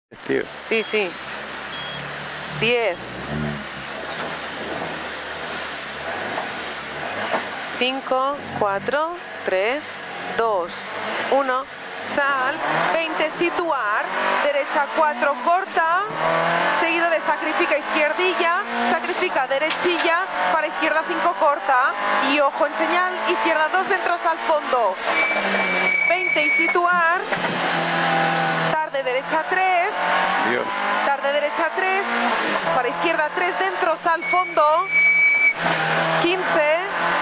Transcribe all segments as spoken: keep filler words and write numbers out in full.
Tío. Sí, sí. diez. cinco, cuatro, tres, dos, uno. Sal. veinte. Situar. Derecha cuatro. Corta. Seguido de sacrifica izquierdilla. Sacrifica derechilla. Para izquierda cinco. Corta. Y ojo en señal. Izquierda dos. Dentros al fondo. veinte. Y situar. Tarde derecha tres. Dios. Tarde derecha tres. Para izquierda tres. Dentros al fondo. quince.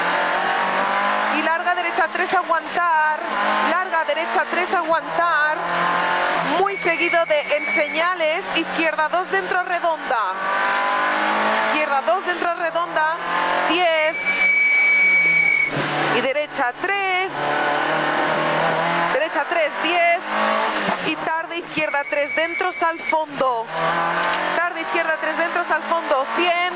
Y larga derecha tres, aguantar. Larga derecha tres, aguantar. Muy seguido de en señales. Izquierda dos, dentro redonda. Izquierda dos, dentro redonda. diez. Y derecha tres. Derecha tres, diez. Y tarde izquierda tres, dentros al fondo. Tarde izquierda tres, dentros al fondo. cien.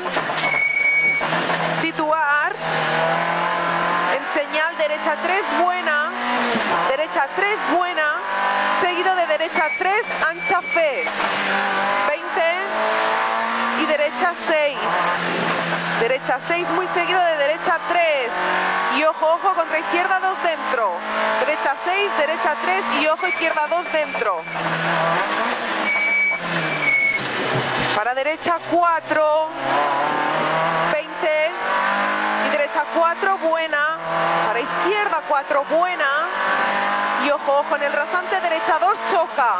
Situar. En señal derecha tres, buena. Derecha tres, buena. Seguido de derecha tres, ancha fe. veinte. Y derecha seis. Derecha seis, muy seguido de derecha tres. Y ojo, ojo, contra izquierda dos dentro. Derecha seis, derecha tres y ojo, izquierda dos dentro. Para derecha cuatro. veinte. Y derecha cuatro, buena. Para izquierda cuatro, buena. Y ojo, ojo, en el rasante derecha dos, choca.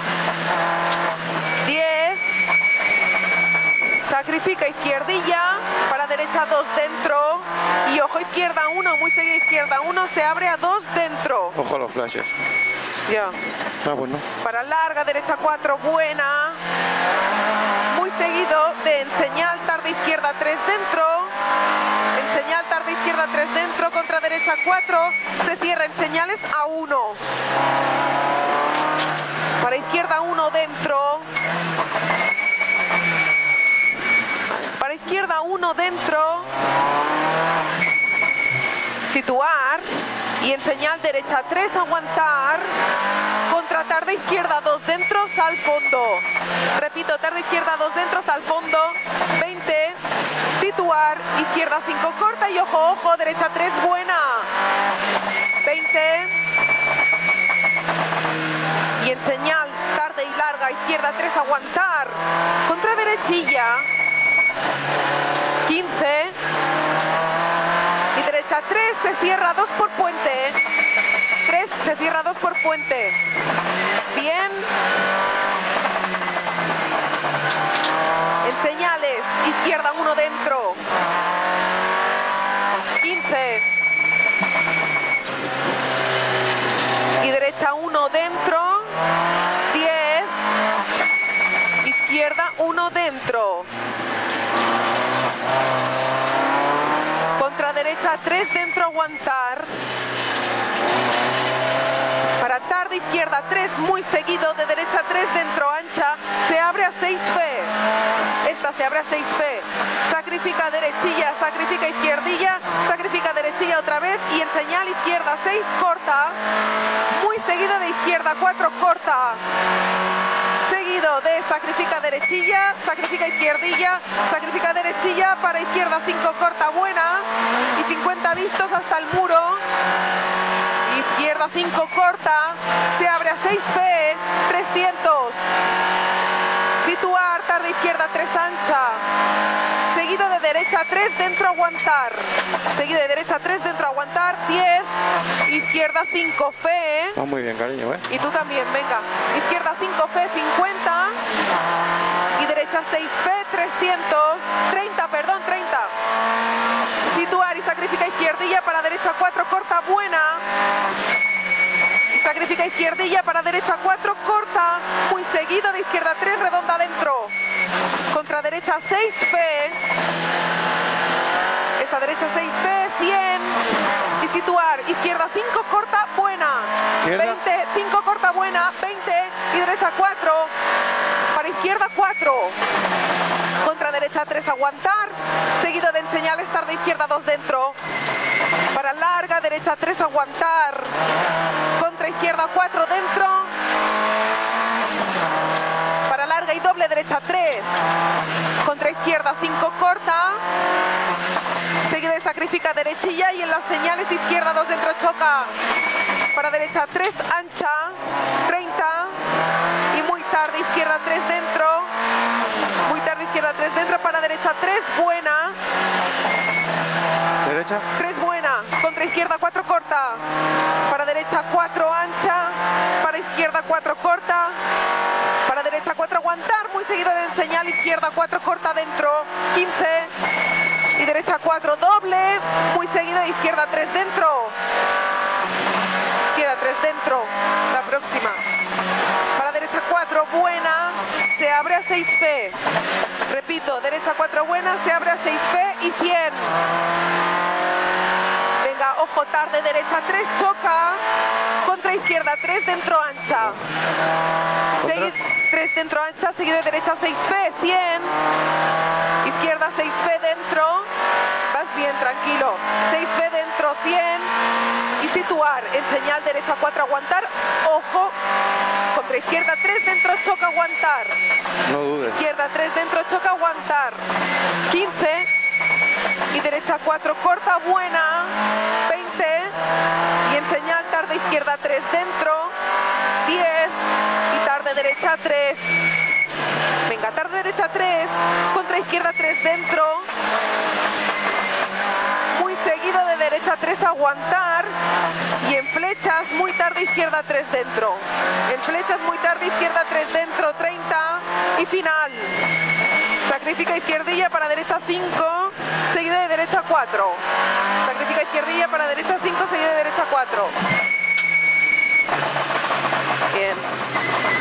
diez. Sacrifica izquierdilla. Para derecha dos dentro. Y ojo, izquierda uno, muy seguida izquierda uno. Se abre a dos dentro. Ojo a los flashes. Ya. Ah, bueno. Para larga derecha cuatro, buena. Muy seguido de en señal tarde izquierda tres dentro. En señal tarde izquierda tres dentro. Contra derecha cuatro. Se cierra en señales a uno. Para izquierda uno dentro. Para izquierda uno dentro. Situar. Y en señal derecha tres, aguantar. Contra tarde izquierda dos dentros al fondo. Repito, tarde izquierda dos dentros al fondo. veinte. Situar. Izquierda cinco, corta y ojo, ojo. Derecha tres, buena. veinte. Y en señal tarde y larga. Izquierda tres, aguantar. Contra derechilla. quince. Y derecha tres, se cierra dos por puente. tres, se cierra dos por puente. cien. En señales, izquierda uno dentro. quince. Y derecha uno dentro. diez. Izquierda uno dentro. Contra derecha tres dentro, aguantar. Para tarde izquierda tres, muy seguido de derecha tres dentro, ancha. Se abre a seis fe. Esta se abre a seis fe. Sacrifica derechilla, sacrifica izquierdilla, sacrifica derechilla otra vez y en señal izquierda seis, corta. Muy seguido de izquierda cuatro, corta. Seguido de sacrifica derechilla, sacrifica izquierdilla, sacrifica derechilla, para izquierda cinco, corta, buena. Y cincuenta vistos hasta el muro. Izquierda cinco, corta. Se abre a seis fe, trescientos. Situar, tarde izquierda tres, ancha. Seguido de derecha tres, dentro, aguantar. Seguido de derecha tres, dentro, aguantar. diez. Izquierda cinco, fe. Va muy bien, cariño, ¿eh? Y tú también, venga. Izquierda cinco, fe, cincuenta. Y derecha seis, fe, trescientos. treinta, perdón, treinta. Situar y sacrifica izquierdilla, para derecha cuatro, corta, buena. Y sacrifica izquierdilla, para derecha cuatro, corta. Muy seguido de izquierda tres, redonda dentro. Contra derecha seis, fe. Esa derecha seis, fe, cien. Y situar, izquierda cinco, corta, buena. veinte, cinco, corta, buena. veinte. Y derecha cuatro. Para izquierda cuatro. Contra derecha tres, aguantar. Seguido de enseñales tarde izquierda dos dentro. Para larga derecha tres, aguantar. Contra izquierda cuatro dentro. larga y doble derecha tres, contra izquierda cinco corta, seguido de sacrifica derechilla y en las señales izquierda dos dentro choca, para derecha tres ancha, treinta y muy tarde izquierda tres dentro, muy tarde izquierda tres dentro, para derecha tres buena, derecha tres buena, contra izquierda cuatro corta, para derecha cuatro ancha, para izquierda cuatro corta, para derecha cuatro aguantar, muy seguido de señal izquierda cuatro corta dentro, quince y derecha cuatro doble, muy seguido de izquierda tres dentro, izquierda tres dentro, la próxima, para derecha cuatro buena, se abre a seis fe, repito, derecha cuatro buena, se abre a seis fe y cien. Venga, ojo tarde, derecha tres choca, contra izquierda tres dentro ancha, tres dentro ancha, seguido de derecha seis fe, cien, izquierda seis fe dentro, vas bien, tranquilo, seis fe dentro, cien y situar en señal derecha cuatro aguantar, ojo, contra izquierda tres dentro choca aguantar, no dudes, izquierda tres dentro choca aguantar, quince y derecha cuatro corta buena, veinte y en señal tarde izquierda tres dentro, diez y tarde derecha tres, venga tarde derecha tres, contra izquierda tres dentro, muy seguido de derecha tres aguantar y en flechas muy tarde izquierda tres dentro, en flechas muy tarde izquierda tres dentro, treinta y final, sacrifica izquierdilla para derecha cinco, seguido de derecha cuatro, sacrifica izquierdilla para derecha cinco, seguido de derecha cuatro, bien.